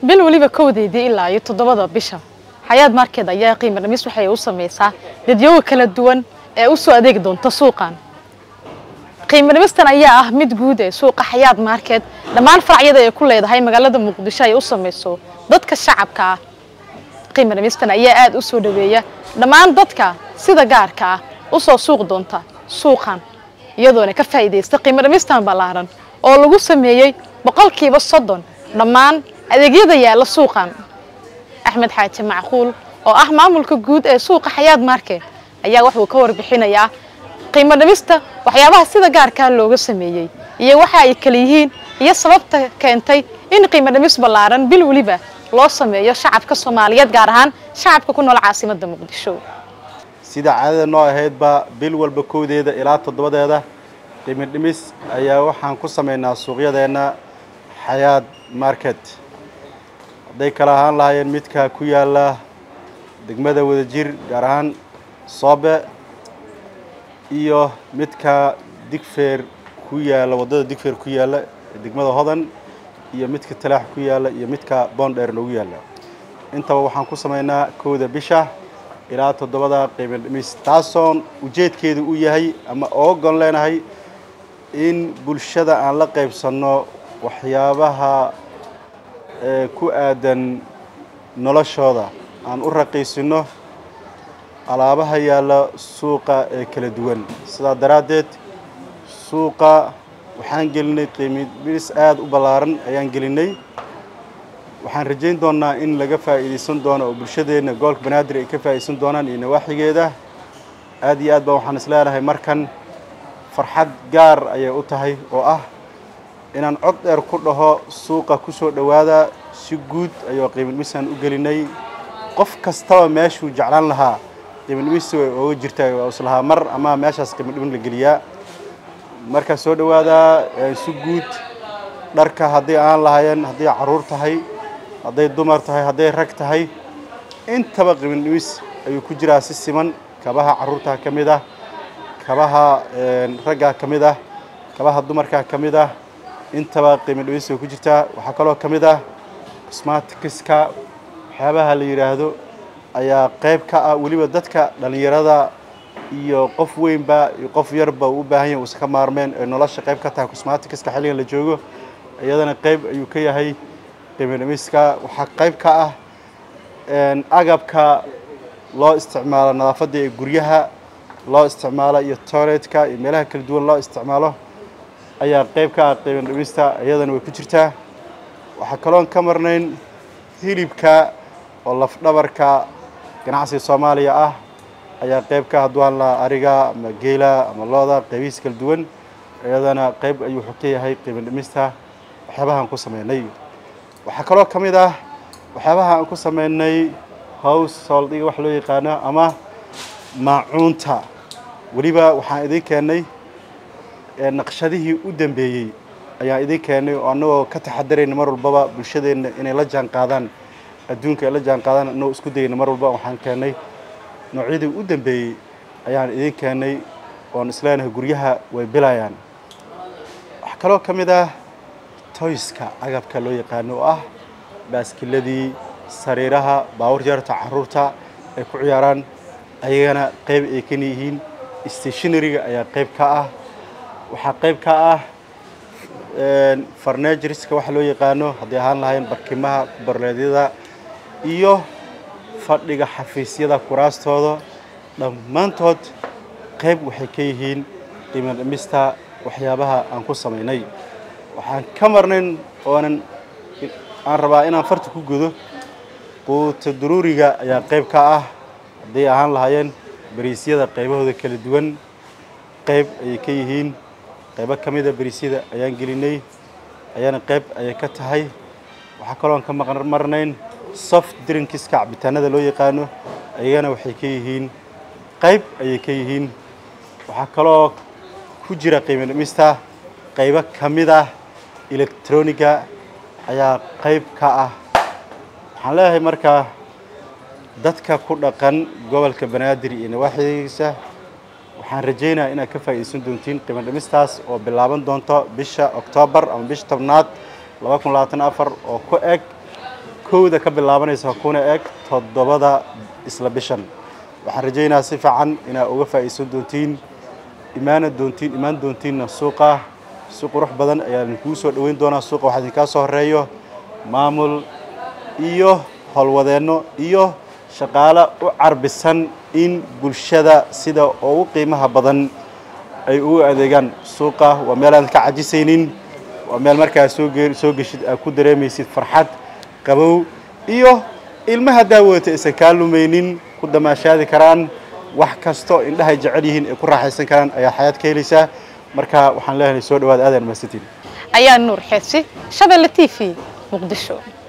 bil waliba kowdeedii ilaa iyo 7 bisha xayaad market ayaa qiimo dhimis waxay u sameeysaa dadyow kala duwan ee u soo adeeg doonta suuqan qiimo dhimistan ayaa ah mid guud ee suuqa xayaad market dhammaan faracyada ay ku leedahay magaalada Muqdisho ay u sameeyso dadka shacabka ah qiimo dhimistan ayaa aad u soo dhaweeya dhammaan dadka sida gaarka ah u soo suuq doonta suuqan iyadoona ka faa'iideysta qiimo dhimistan balaaran oo lagu sameeyay boqolkiiba 30 dhammaan adeegyada yaala suuqan Axmed Xaaji Macquul oo ah maamulka guud ee suuqa xayaad market ayaa wax uu ka warbixinayaa qiimo dhimista waxyaabaha sida gaarka looga sameeyay iyo waxa ay kala yihiin iyo sababta keentay in qiimo dhimis balaaran bil waliba loo sameeyo shacabka Soomaaliyeed gaar ahaan shacabka ku nool caasimadda Muqdisho sida caadada noo ahaydba bil walba koodeeda ilaa 7deeda qiimo dhimis ayaa waxaan ku sameeynaa suuqyadeena xayaad market haday kala ahaan lahaayeen midka ku yaala degmada Wadajir gaar ahaan Soobe iyo midka Digfeer ku yaala wadada Digfeer ku yaala degmada Hodan iyo midka Talaax ku yaala iyo midka Boondheer noogu yaala intaba waxaan ku sameeynaa kooda bisha ilaa 7da qiimo dhimis taasoon ujeedkeedu u yahay ama ogon leenahay in bulshada aan la qaybsano waxyaabaha ku aadan noloshooda aan u raqiisino alaabaha yaala suuqa ee kala duwan sida daraadeed suuqa waxaan gelinay qiimo dhimis aad u balaaran ayaan gelinay waxaan rajayn doonaa in laga faa'iideysan doono oo bulshadeena gobolka Banaadir ay ka faa'iideysan doonaan in waaxigeeda aad iyo aad baan waxaan isleenahay markan farxad gaar ayay u tahay oo ah inaan cod dheer ku dhaho suuqa ku soo dhawaada si guud ayuu qiimo dhimisan u gelinay qof kasta meeshuu jeclaan lahaa qiimo dhimis oo jirtay oo islaha mar ama meeshaas qiimo dhimin la geliyaa marka soo dhawaada si guud dharka hadii aan lahayn hadii caruur tahay hadii dumar tahay hadii rag tahay intaba qiimo dhimis ayuu ku jiraa si siman kabaha caruurta kamid ah kabaha ragga kamid ah kabaha dumarka kamid ah intaba qiimo dhimis ku jirta waxa kale oo kamid ah cosmeticska waxyaabaha la yiraahdo ayaa qayb ka ah waliba dadka dhalinyarada iyo qof weynba iyo qof yarba u baahan yahay iska maarmeen ee nolosha qayb ka tahay cosmeticska xilligan la joogo iyadana qayb ayuu ka yahay qiimo dhimiska waxa qayb ka ah agabka loo isticmaalo nadaafadda ee guryaha loo isticmaalo iyo toiletka iyo meelaha kala duwan loo isticmaalo ayaa qayb ka ah qiimo dhimista iyadana way ku jirtaa waxa kale oo ka marnayn hilibka oo laf dhabarka ganacsiga Soomaaliya ah ayaa qayb ka hadwaan la ariga ama geela ama looda qaybiis kala duwan iyadana qayb ayuu ka yahay qiimo dhimista waxyaabahan ku sameeynay waxa kale oo kamid ah waxyaabahan ku sameeynay household wax loo yaqaan ama maacuunta waliba waxaan idin keenay naqshadihii u dambeeyay ayaa idin keenay oo anagoo ka taxadarayna mar walba bulshadeena inay la jaan qaadaan adduunka la jaan qaadaan anoo isku dayna mar walba waxaan keenay noocyadii u dambeeyay ayaan idin keenay oo islaanaha guryaha way bilayaan wax kale oo kamid ah toyska agabka loo yaqaan oo ah baaskiladii sariiraha baawar yarta caruurta ay ku ciyaaraan ayagana qayb ay ka yihiin stationery ayaa qayb ka ah waxa qayb ka ah furnitureska wax loo yaqaano hadii aan lahayn barkimaha barleedyada iyo fadhiga xafiisyada kuraastooda dhamaantood qayb waxay ka yihiin qiimo dhimista waxyaabaha aan ku sameeynay waxaan ka marnayn oo aan rabaa inaan farta ku gudo quudta daruuriga ayaa qayb ka ah hadii aan lahayn bariisyada qaybahooda kala duwan qayb ay ka yihiin qaybo kamid ah bariisyada ayaan gelinay ayana qayb ay ka tahay waxa kale oo ka marnayn soft drinks ka cabitaanada loo yaqaano ayagana waxay ka yihiin qayb ay ka yihiin waxa kale oo ku jira qiimo dhimista qaybo kamid ah electroniga ayaa qayb ka ah waxaan leeyahay marka dadka ku dhaqan gobolka Banaadir iyo nawaaxigiisa waxaan rajaynayaa inaad ka faa'iideysan doontiin qiimo dhimistaas oo bilaaban doonto bisha October ama bisha 10aad 2024 oo ku eg kowda ka bilaabanaysa kuna eg 7 isla bishan waxaan rajaynayaa si fiican inaad uga faa'iideysan doontiin imaan doontiin suuqa si qurux badan ayaan ku soo dhaweyn doonaa suuqa waxa idinka soo horeeyo maamul iyo howlwadeeno iyo shaqaale u carbisan in bulshada sida ugu qiimaha badan ay u adeegan suuqa waa meel aan ka cajisaynin waa meel markaa soo gashid aad ku dareemaysid farxad qabow iyo ilmaha daawada isa kaalumeynin ku damaashaadi karaan wax kasto indhaha jecel yihiin ee ku raaxaysan karaan ayaa xayad ka helaysa marka waxaan leeyahay soo dhawaad aadan maasantiin ayaa nuur xeesi Shabeelle TV Muqdisho